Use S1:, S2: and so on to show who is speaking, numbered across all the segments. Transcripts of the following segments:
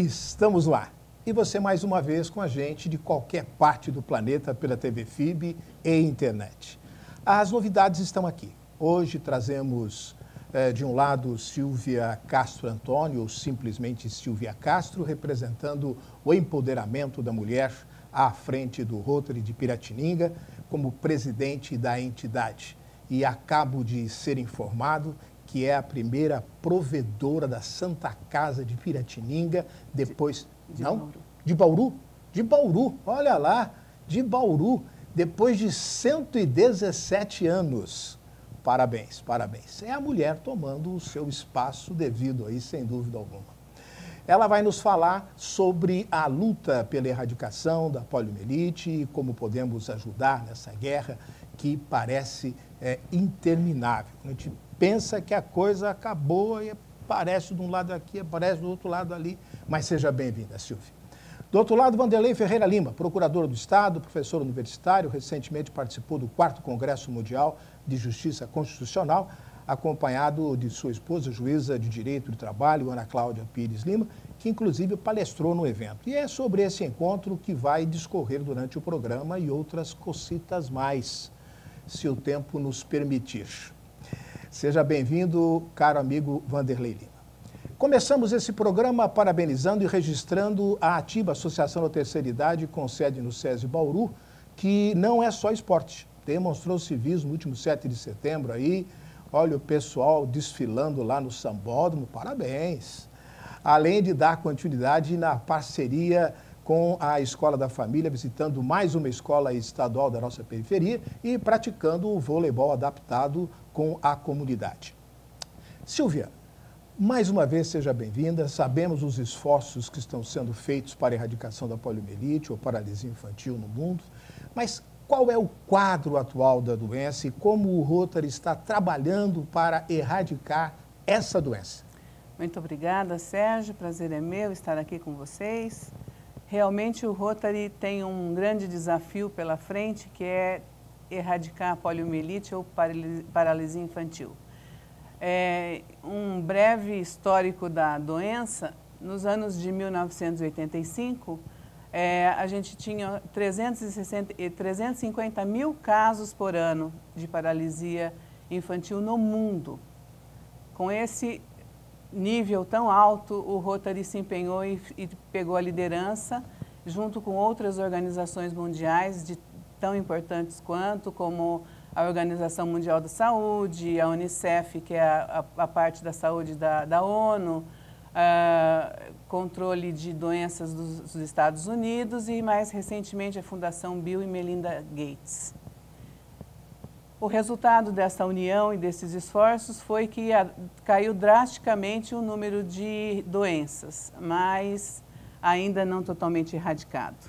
S1: Estamos lá. E você mais uma vez com a gente de qualquer parte do planeta pela TV FIB e internet. As novidades estão aqui. Hoje trazemos, de um lado, Silvia Castro Antônio, ou simplesmente Silvia Castro, representando o empoderamento da mulher à frente do Rotary de Piratininga, como presidente da entidade. E acabo de ser informado que é a primeira provedora da Santa Casa de Piratininga, depois... Não? De Bauru? De Bauru, olha lá, de Bauru, depois de 117 anos. Parabéns, parabéns. É a mulher tomando o seu espaço devido aí, sem dúvida alguma. Ela vai nos falar sobre a luta pela erradicação da poliomielite e como podemos ajudar nessa guerra que parece interminável. A gente pensa que a coisa acabou e aparece de um lado aqui, aparece do outro lado ali. Mas seja bem-vinda, Silvia. Do outro lado, Vanderlei Ferreira Lima, procurador do Estado, professor universitário, recentemente participou do 4º Congresso Mundial de Justiça Constitucional, acompanhado de sua esposa, juíza de Direito do Trabalho, Ana Cláudia Pires Lima, que inclusive palestrou no evento. E é sobre esse encontro que vai discorrer durante o programa e outras cositas mais, se o tempo nos permitir. Seja bem-vindo, caro amigo Vanderlei Lima. Começamos esse programa parabenizando e registrando a ATIBA, Associação da Terceira Idade, com sede no SESI Bauru, que não é só esporte. Demonstrou civismo no último 7 de setembro aí. Olha o pessoal desfilando lá no sambódromo, parabéns. Além de dar continuidade na parceria com a Escola da Família, visitando mais uma escola estadual da nossa periferia e praticando o voleibol adaptado com a comunidade. Silvia, mais uma vez, seja bem-vinda. Sabemos os esforços que estão sendo feitos para a erradicação da poliomielite ou paralisia infantil no mundo, mas qual é o quadro atual da doença e como o Rotary está trabalhando para erradicar essa doença?
S2: Muito obrigada, Sérgio. Prazer é meu estar aqui com vocês. Realmente o Rotary tem um grande desafio pela frente, que é erradicar a poliomielite ou paralisia infantil. Um breve histórico da doença, nos anos de 1985, a gente tinha 350 mil casos por ano de paralisia infantil no mundo. Com esse nível tão alto, o Rotary se empenhou e pegou a liderança, junto com outras organizações mundiais tão importantes quanto, como a Organização Mundial da Saúde, a Unicef, que é a parte da saúde da ONU, controle de doenças dos Estados Unidos e, mais recentemente, a Fundação Bill e Melinda Gates. O resultado dessa união e desses esforços foi que caiu drasticamente o número de doenças, mas ainda não totalmente erradicado.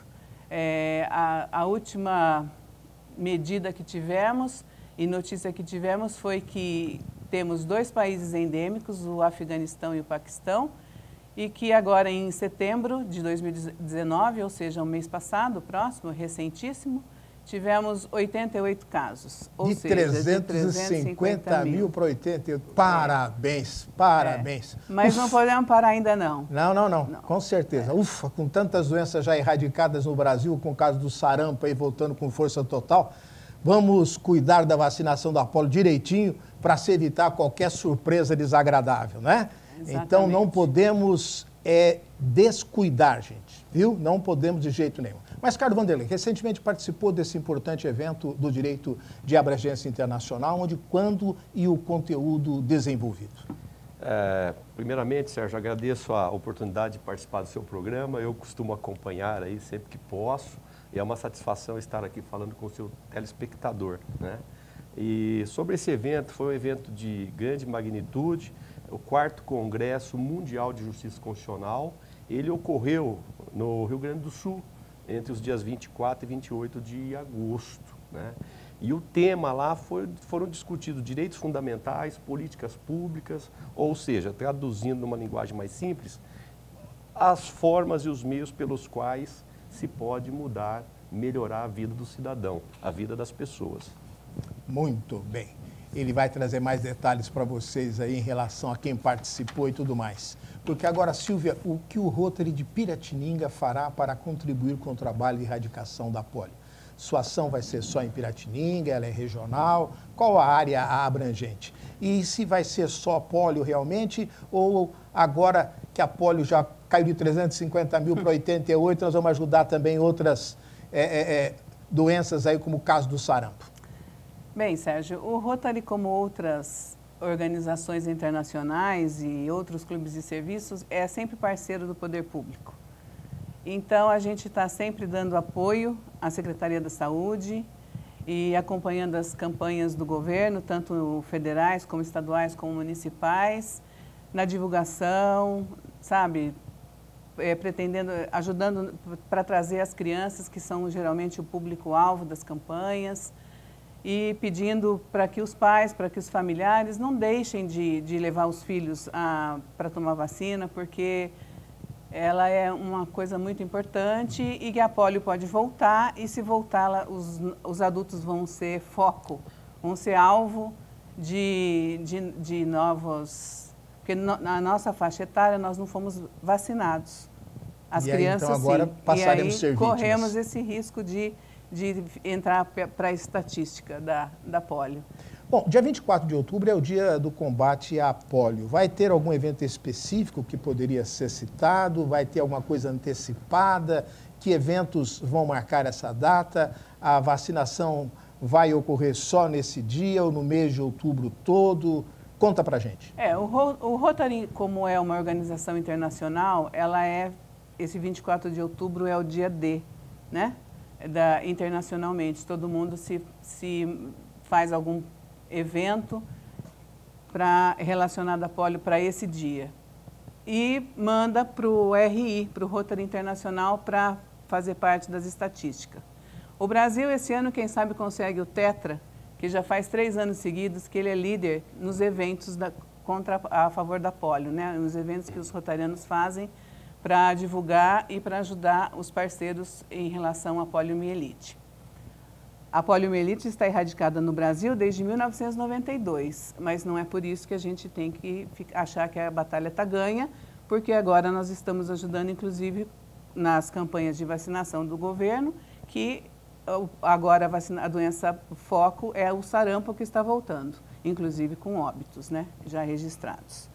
S2: A última medida que tivemos e notícia que tivemos foi que temos 2 países endêmicos, o Afeganistão e o Paquistão, e que agora em setembro de 2019, ou seja, o mês passado, próximo, recentíssimo, tivemos 88 casos, ou seja, de 350
S1: mil para 88. Parabéns, parabéns.
S2: Mas não podemos parar ainda não.
S1: Não, com certeza. Ufa, com tantas doenças já erradicadas no Brasil, com o caso do sarampo aí voltando com força total, vamos cuidar da vacinação da polio direitinho para se evitar qualquer surpresa desagradável, né?
S2: Exatamente.
S1: Então não podemos descuidar, gente, viu? Não podemos de jeito nenhum. Mas, caro Vanderlei, recentemente participou desse importante evento do direito de abrangência internacional, onde, quando e o conteúdo desenvolvido?
S3: Primeiramente, Sérgio, agradeço a oportunidade de participar do seu programa. Eu costumo acompanhar aí sempre que posso e é uma satisfação estar aqui falando com o seu telespectador, né? E sobre esse evento, foi um evento de grande magnitude, o 4º Congresso Mundial de Justiça Constitucional. Ele ocorreu no Rio Grande do Sul, entre os dias 24 e 28 de agosto, né? E o tema lá foram discutidos direitos fundamentais, políticas públicas, ou seja, traduzindo numa linguagem mais simples, as formas e os meios pelos quais se pode mudar, melhorar a vida do cidadão, a vida das pessoas.
S1: Muito bem. Ele vai trazer mais detalhes para vocês aí em relação a quem participou e tudo mais. Porque agora, Silvia, o que o Rotary de Piratininga fará para contribuir com o trabalho de erradicação da polio? Sua ação vai ser só em Piratininga, ela é regional? Qual a área abrangente? E se vai ser só polio realmente, ou agora que a polio já caiu de 350 mil para 88, nós vamos ajudar também outras doenças aí, como o caso do sarampo?
S2: Bem, Sérgio, o Rotary, como outras organizações internacionais e outros clubes de serviços, é sempre parceiro do poder público. Então, a gente está sempre dando apoio à Secretaria da Saúde e acompanhando as campanhas do governo, tanto federais como estaduais como municipais, na divulgação, sabe, pretendendo, ajudando para trazer as crianças, que são geralmente o público-alvo das campanhas, e pedindo para que os pais, para que os familiares não deixem de levar os filhos para tomar vacina, porque ela é uma coisa muito importante e que a polio pode voltar, e se voltar, os adultos vão ser foco, vão ser alvo de novos... Porque na nossa faixa etária nós não fomos vacinados. As crianças,
S1: então, agora
S2: sim.
S1: Passaremos a ser vítimas.
S2: Corremos esse risco de entrar para a estatística da polio.
S1: Bom, dia 24 de outubro é o dia do combate à polio. Vai ter algum evento específico que poderia ser citado? Vai ter alguma coisa antecipada? Que eventos vão marcar essa data? A vacinação vai ocorrer só nesse dia ou no mês de outubro todo? Conta pra gente.
S2: O Rotary, como é uma organização internacional, esse 24 de outubro é o dia D, né? Internacionalmente, todo mundo se faz algum evento relacionado à polio para esse dia e manda para o RI, para o Rotary Internacional, para fazer parte das estatísticas. O Brasil, esse ano, quem sabe consegue o Tetra, que já faz 3 anos seguidos que ele é líder nos eventos a favor da polio, né? Nos eventos que os rotarianos fazem para divulgar e para ajudar os parceiros em relação à poliomielite. A poliomielite está erradicada no Brasil desde 1992, mas não é por isso que a gente tem que achar que a batalha está ganha, porque agora nós estamos ajudando, inclusive, nas campanhas de vacinação do governo, que agora a doença foco é o sarampo, que está voltando, inclusive com óbitos, né, já registrados.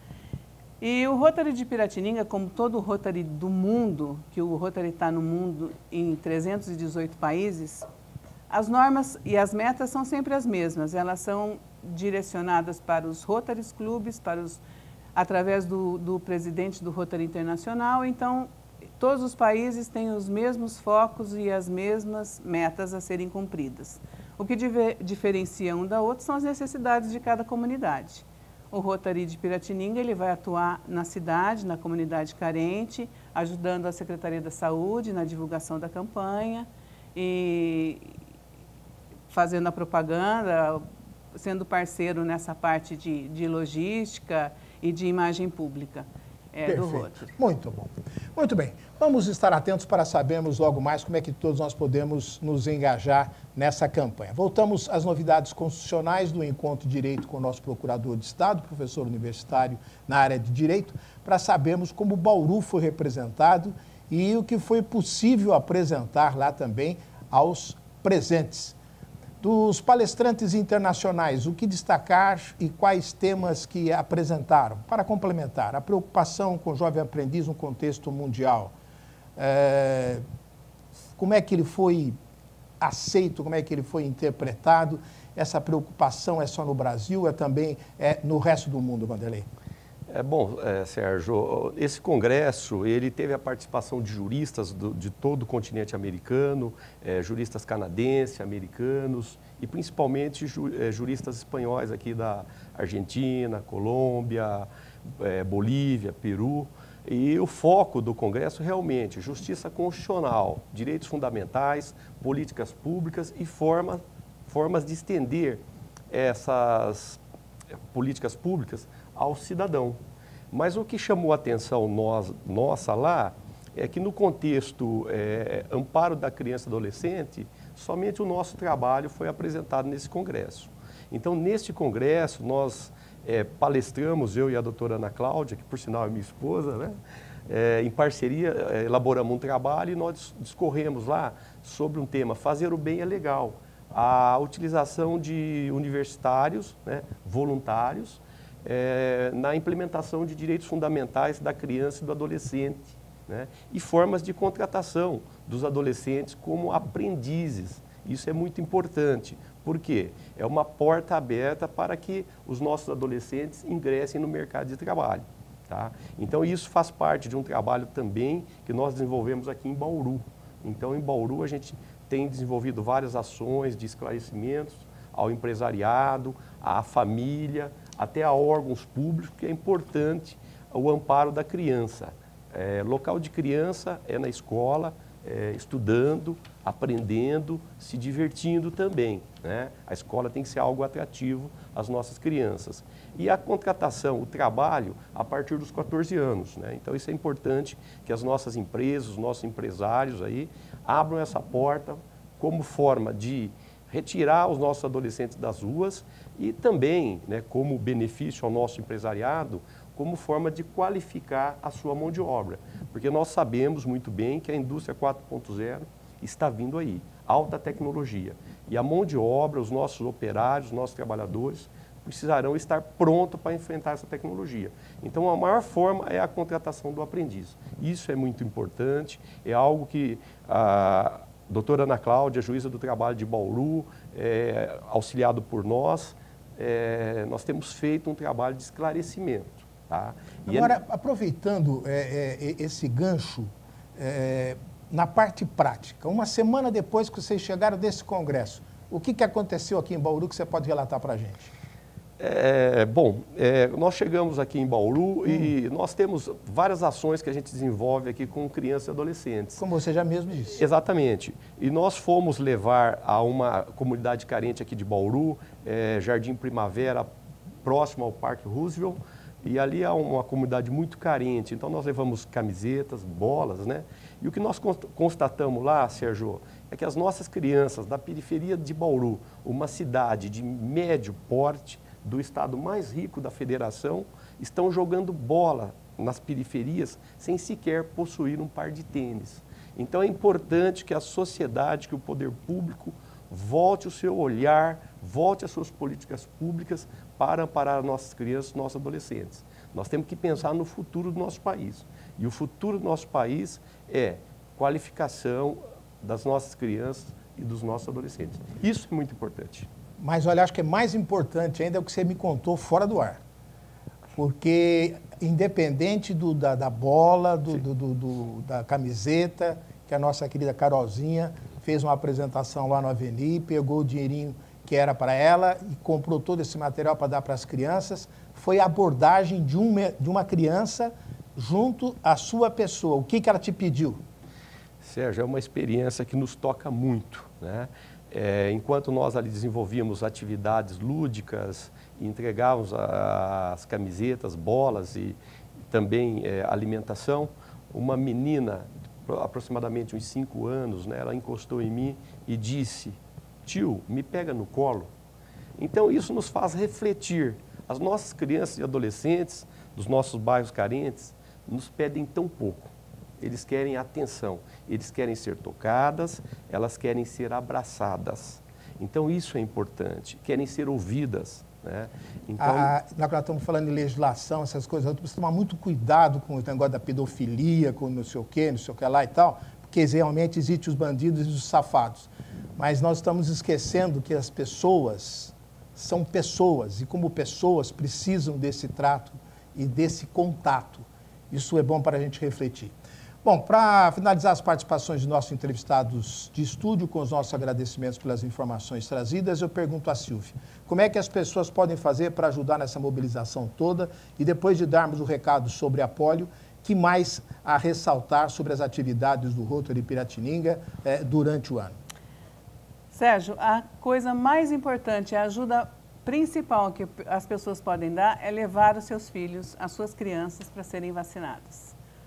S2: E o Rotary de Piratininga, como todo o Rotary do mundo, que o Rotary está no mundo em 318 países, as normas e as metas são sempre as mesmas. Elas são direcionadas para os Rotary Clubes, através do presidente do Rotary Internacional. Então, todos os países têm os mesmos focos e as mesmas metas a serem cumpridas. O que diferencia um da outra são as necessidades de cada comunidade. O Rotary de Piratininga, ele vai atuar na cidade, na comunidade carente, ajudando a Secretaria da Saúde na divulgação da campanha e fazendo a propaganda, sendo parceiro nessa parte de logística e de imagem pública do Rotary.
S1: Muito bom. Muito bem. Vamos estar atentos para sabermos logo mais como é que todos nós podemos nos engajar nessa campanha. Voltamos às novidades constitucionais do Encontro de Direito com o nosso Procurador de Estado, professor universitário na área de Direito, para sabermos como o Bauru foi representado e o que foi possível apresentar lá também aos presentes. Dos palestrantes internacionais, o que destacar e quais temas que apresentaram? Para complementar, a preocupação com o jovem aprendiz no contexto mundial. Como é que ele foi aceito, como é que ele foi interpretado? Essa preocupação é só no Brasil, também no resto do mundo, Vanderlei?
S3: Sérgio, esse congresso, ele teve a participação de juristas de todo o continente americano, juristas canadenses, americanos e principalmente juristas espanhóis aqui da Argentina, Colômbia, Bolívia, Peru. E o foco do congresso realmente justiça constitucional, direitos fundamentais, políticas públicas e formas de estender essas políticas públicas ao cidadão. Mas o que chamou a atenção nossa lá é que no contexto amparo da criança e adolescente, somente o nosso trabalho foi apresentado nesse congresso. Então, neste congresso, nós palestramos, eu e a doutora Ana Cláudia, que por sinal é minha esposa, né? Em parceria, elaboramos um trabalho e nós discorremos lá sobre um tema, fazer o bem é legal. A utilização de universitários, né, voluntários, na implementação de direitos fundamentais da criança e do adolescente, né, e formas de contratação dos adolescentes como aprendizes. Isso é muito importante. Por quê? É uma porta aberta para que os nossos adolescentes ingressem no mercado de trabalho. Tá? Então, isso faz parte de um trabalho também que nós desenvolvemos aqui em Bauru. Então, em Bauru, a gente tem desenvolvido várias ações de esclarecimentos ao empresariado, à família, até a órgãos públicos, que é importante o amparo da criança. Local de criança é na escola, estudando, aprendendo, se divertindo também, né? A escola tem que ser algo atrativo às nossas crianças. E a contratação, o trabalho, a partir dos 14 anos, né? Então isso é importante que as nossas empresas, os nossos empresários aí, abram essa porta como forma de retirar os nossos adolescentes das ruas e também, né, como benefício ao nosso empresariado, como forma de qualificar a sua mão de obra. Porque nós sabemos muito bem que a indústria 4.0 está vindo aí, alta tecnologia. E a mão de obra, os nossos operários, os nossos trabalhadores, precisarão estar prontos para enfrentar essa tecnologia. Então, a maior forma é a contratação do aprendiz. Isso é muito importante, é algo que a doutora Ana Cláudia, juíza do trabalho de Bauru, auxiliado por nós, nós temos feito um trabalho de esclarecimento. Tá?
S1: Agora, aproveitando esse gancho, na parte prática, uma semana depois que vocês chegaram desse congresso, o que aconteceu aqui em Bauru que você pode relatar para a gente?
S3: Nós chegamos aqui em Bauru e nós temos várias ações que a gente desenvolve aqui com crianças e adolescentes.
S1: Como você já mesmo disse.
S3: Exatamente. E nós fomos levar a uma comunidade carente aqui de Bauru, Jardim Primavera, próximo ao Parque Roosevelt, e ali há uma comunidade muito carente. Então nós levamos camisetas, bolas, né? E o que nós constatamos lá, Sérgio, é que as nossas crianças da periferia de Bauru, uma cidade de médio porte, do estado mais rico da federação, estão jogando bola nas periferias sem sequer possuir um par de tênis. Então é importante que a sociedade, que o poder público volte o seu olhar, volte as suas políticas públicas para amparar nossas crianças, nossos adolescentes. Nós temos que pensar no futuro do nosso país. E o futuro do nosso país é qualificação das nossas crianças e dos nossos adolescentes. Isso é muito importante.
S1: Mas olha, acho que é mais importante ainda o que você me contou fora do ar. Porque independente da bola, da camiseta, que a nossa querida Carolzinha fez uma apresentação lá no Avenir, pegou o dinheirinho que era para ela e comprou todo esse material para dar para as crianças, foi a abordagem de uma criança junto à sua pessoa. O que ela te pediu?
S3: Sérgio, é uma experiência que nos toca muito, né? Enquanto nós ali desenvolvíamos atividades lúdicas, entregávamos as camisetas, bolas e também alimentação, uma menina, aproximadamente uns 5 anos, né, ela encostou em mim e disse: tio, me pega no colo. Então isso nos faz refletir. As nossas crianças e adolescentes dos nossos bairros carentes nos pedem tão pouco. Eles querem atenção, eles querem ser tocadas, elas querem ser abraçadas. Então isso é importante, querem ser ouvidas, né? Então,
S1: nós estamos falando em legislação, essas coisas, nós precisamos tomar muito cuidado com o negócio da pedofilia, com não sei o que lá e tal, porque realmente existem os bandidos e os safados. Mas nós estamos esquecendo que as pessoas são pessoas e como pessoas precisam desse trato e desse contato. Isso é bom para a gente refletir. Bom, para finalizar as participações de nossos entrevistados de estúdio, com os nossos agradecimentos pelas informações trazidas, eu pergunto a Silvia, como é que as pessoas podem fazer para ajudar nessa mobilização toda? E depois de darmos o recado sobre a polio, que mais a ressaltar sobre as atividades do Rotary Piratininga durante o ano?
S2: Sérgio, a coisa mais importante, a ajuda principal que as pessoas podem dar é levar os seus filhos, as suas crianças, para serem vacinadas.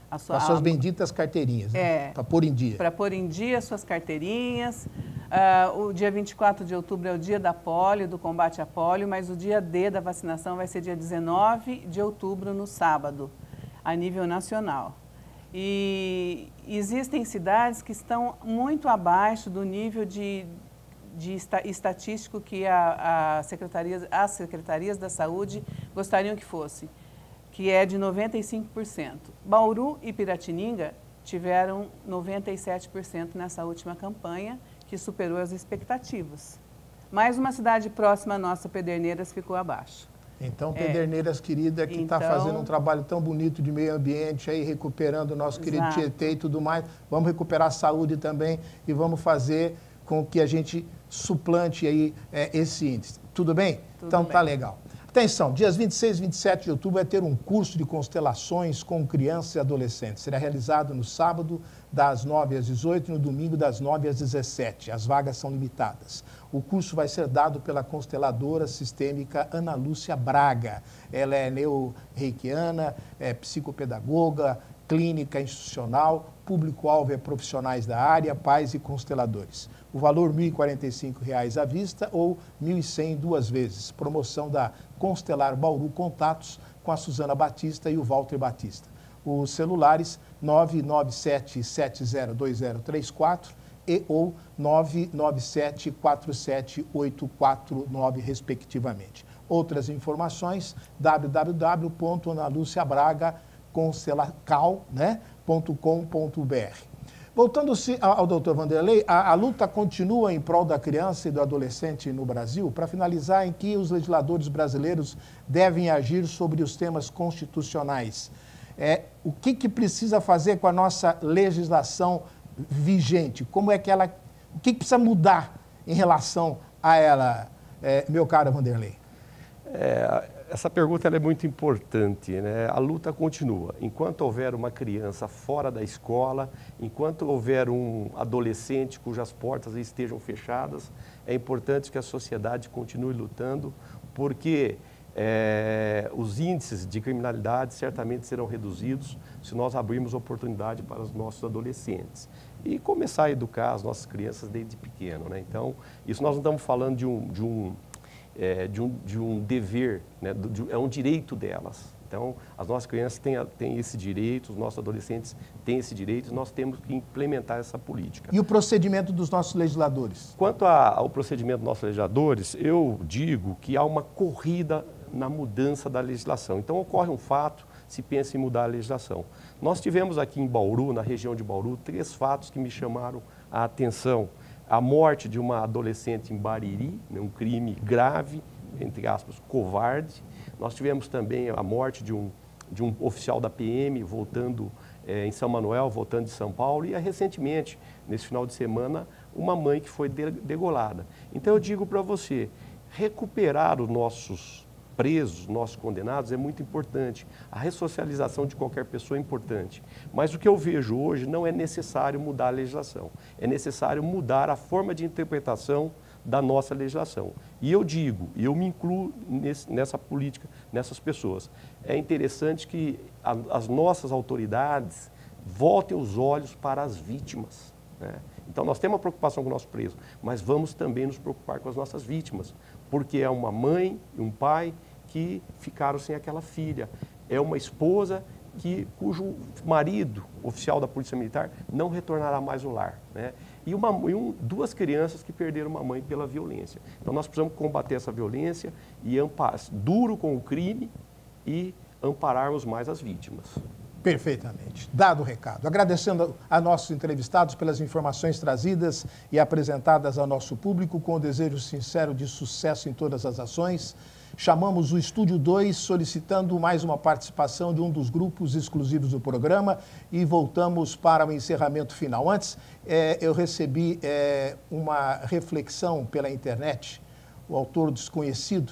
S2: a
S1: Com as suas benditas carteirinhas, né? Para pôr em dia.
S2: Para pôr em dia suas carteirinhas. O dia 24 de outubro é o dia da polio, do combate à polio, mas o dia D da vacinação vai ser dia 19 de outubro, no sábado, a nível nacional. E existem cidades que estão muito abaixo do nível estatístico que as secretarias da saúde gostariam que fosse, que é de 95%. Bauru e Piratininga tiveram 97% nessa última campanha, que superou as expectativas. Mais uma cidade próxima à nossa, Pederneiras, ficou abaixo.
S1: Então, Pederneiras, querida, que está fazendo um trabalho tão bonito de meio ambiente, aí recuperando o nosso querido Tietê e tudo mais, vamos recuperar a saúde também e vamos fazer com que a gente suplante aí esse índice. Tudo bem? Então tá legal. Atenção, dias 26 e 27 de outubro vai ter um curso de constelações com crianças e adolescentes. Será realizado no sábado, das 9 às 18 e no domingo, das 9 às 17. As vagas são limitadas. O curso vai ser dado pela consteladora sistêmica Ana Lúcia Braga. Ela é neo-reikiana, é psicopedagoga, clínica institucional, público-alvo é profissionais da área, pais e consteladores. O valor R$ 1.045 à vista ou R$ 1.100 duas vezes. Promoção da Constelar Bauru Contatos com a Suzana Batista e o Walter Batista. Os celulares 997702034 e ou 997478849, respectivamente. Outras informações, www.analuciabragaconstelacal.com.br. Voltando-se ao doutor Vanderlei, a luta continua em prol da criança e do adolescente no Brasil. Para finalizar, em que os legisladores brasileiros devem agir sobre os temas constitucionais? O que precisa fazer com a nossa legislação vigente? Como é que ela... O que precisa mudar em relação a ela, meu caro Vanderlei?
S3: Essa pergunta é muito importante, né? A luta continua. Enquanto houver uma criança fora da escola, enquanto houver um adolescente cujas portas estejam fechadas, é importante que a sociedade continue lutando, porque os índices de criminalidade certamente serão reduzidos se nós abrirmos oportunidade para os nossos adolescentes. E começar a educar as nossas crianças desde pequeno, né? Então, isso nós não estamos falando de um dever, né? É um direito delas. Então, as nossas crianças têm esse direito, os nossos adolescentes têm esse direito, nós temos que implementar essa política.
S1: E o procedimento dos nossos legisladores?
S3: Quanto ao procedimento dos nossos legisladores, eu digo que há uma corrida na mudança da legislação. Então, ocorre um fato, se pensa em mudar a legislação. Nós tivemos aqui em Bauru, na região de Bauru, 3 fatos que me chamaram a atenção. A morte de uma adolescente em Bariri, né, um crime grave, entre aspas, covarde. Nós tivemos também a morte de um oficial da PM voltando em São Manuel, voltando de São Paulo. E recentemente, nesse final de semana, uma mãe que foi degolada. Então eu digo para você, recuperar os nossos presos, nossos condenados, é muito importante. A ressocialização de qualquer pessoa é importante. Mas o que eu vejo hoje não é necessário mudar a legislação. É necessário mudar a forma de interpretação da nossa legislação. E eu digo, e eu me incluo nessa política, nessas pessoas, é interessante que as nossas autoridades voltem os olhos para as vítimas, né? Então, nós temos uma preocupação com o nosso preso, mas vamos também nos preocupar com as nossas vítimas, porque é uma mãe e um pai que ficaram sem aquela filha, é uma esposa cujo marido, oficial da Polícia Militar, não retornará mais ao lar, né? E 2 crianças que perderam uma mãe pela violência. Então, nós precisamos combater essa violência e duro com o crime e ampararmos mais as vítimas.
S1: Perfeitamente. Dado o recado. Agradecendo a nossos entrevistados pelas informações trazidas e apresentadas ao nosso público, com o desejo sincero de sucesso em todas as ações, chamamos o Estúdio 2 solicitando mais uma participação de um dos grupos exclusivos do programa e voltamos para o encerramento final. Antes, eu recebi uma reflexão pela internet, o autor desconhecido,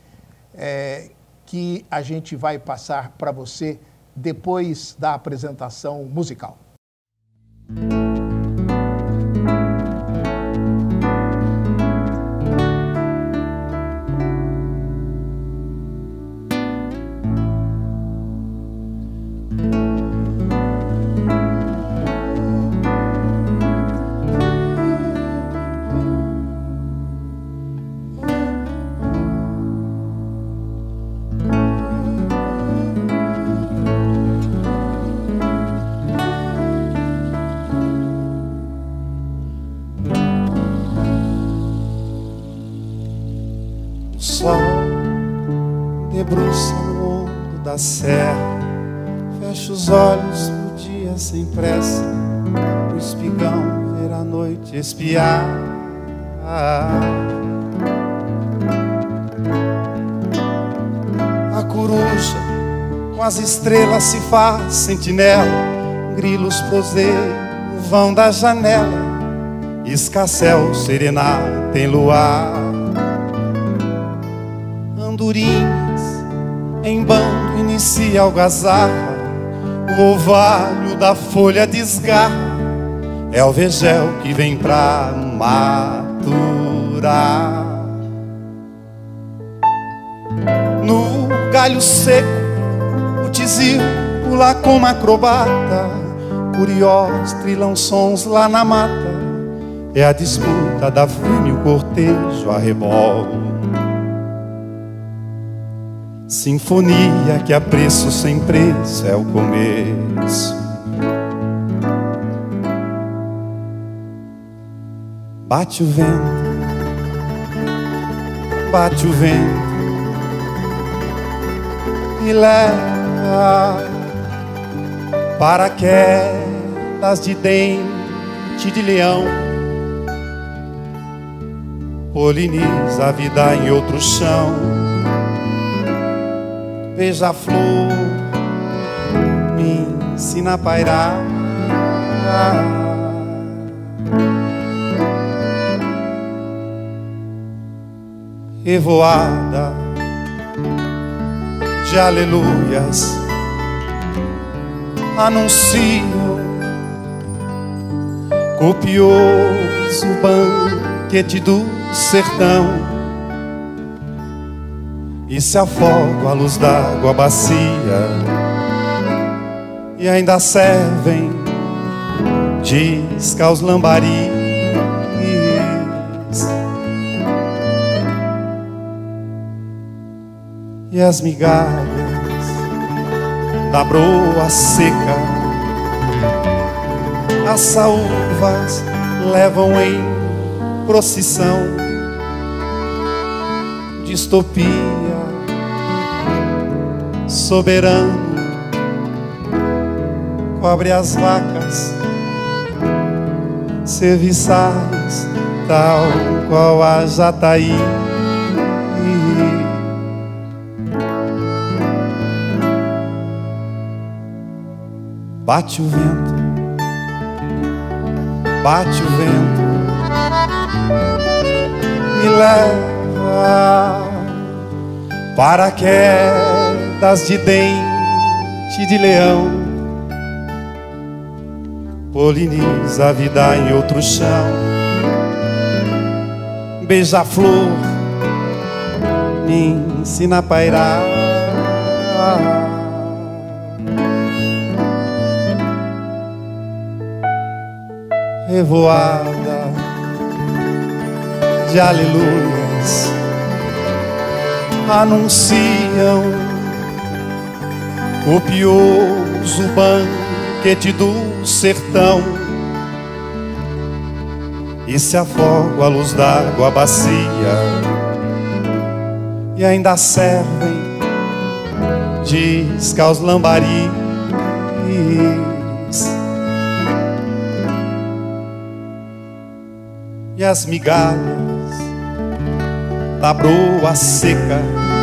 S1: que a gente vai passar para você depois da apresentação musical.
S4: da serra, fecho os olhos pro dia sem pressa, o espigão ver a noite espiar. A coruja com as estrelas se faz sentinela, grilos proseiam no vão da janela, escarcéu serenata em luar. Andorinhas em bando inicia algazarra, o orvalho da folha desgarra, é o vergel que vem pra maturar. No galho seco, o tizil pula como acrobata, curiosos trilam sons lá na mata, é a disputa da fêmea e o cortejo a rebolo. Sinfonia que a preço sem preço é o começo. Bate o vento, bate o vento e leva para quedas de dente de leão. Poliniza a vida em outro chão. Beija-flor me ensina a pairar. Revoada de aleluias anunciam copioso banquete do sertão, e se afoga a luz d'água bacia, e ainda servem de isca aos lambaris. E as migalhas da broa seca, as saúvas levam em procissão. Distopia, soberano, cobre as vacas, serviçais, tal qual a jataí. Bate o vento, bate o vento, me leva para quedas de dente de leão. Poliniza a vida em outro chão. Beija-flor me ensina a pairar. Revoada de aleluias anunciam copioso banquete do sertão, e se afoga a luz d'água bacia, e ainda servem de isca aos lambaris. E as migalhas da broa seca,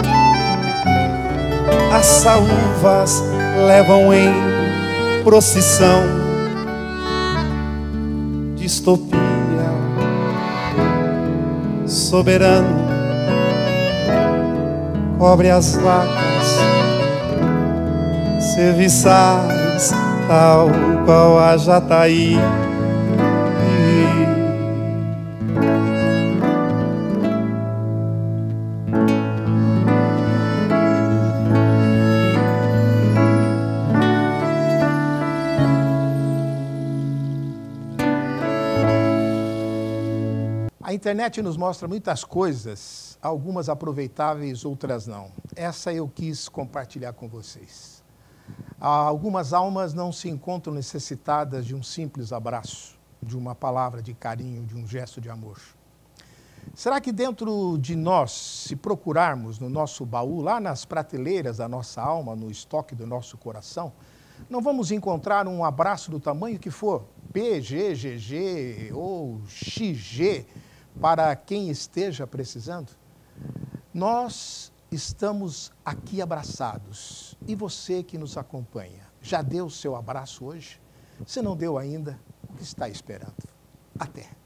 S4: as saúvas levam em procissão. Distopia, soberano, cobre as vacas, serviçais, tal qual a jataí.
S1: A internet nos mostra muitas coisas, algumas aproveitáveis, outras não. Essa eu quis compartilhar com vocês. Algumas almas não se encontram necessitadas de um simples abraço, de uma palavra de carinho, de um gesto de amor. Será que dentro de nós, se procurarmos no nosso baú, lá nas prateleiras da nossa alma, no estoque do nosso coração, não vamos encontrar um abraço do tamanho que for, PG, GG ou XG, para quem esteja precisando? Nós estamos aqui abraçados. E você que nos acompanha, já deu o seu abraço hoje? Se não deu ainda, o que está esperando? Até!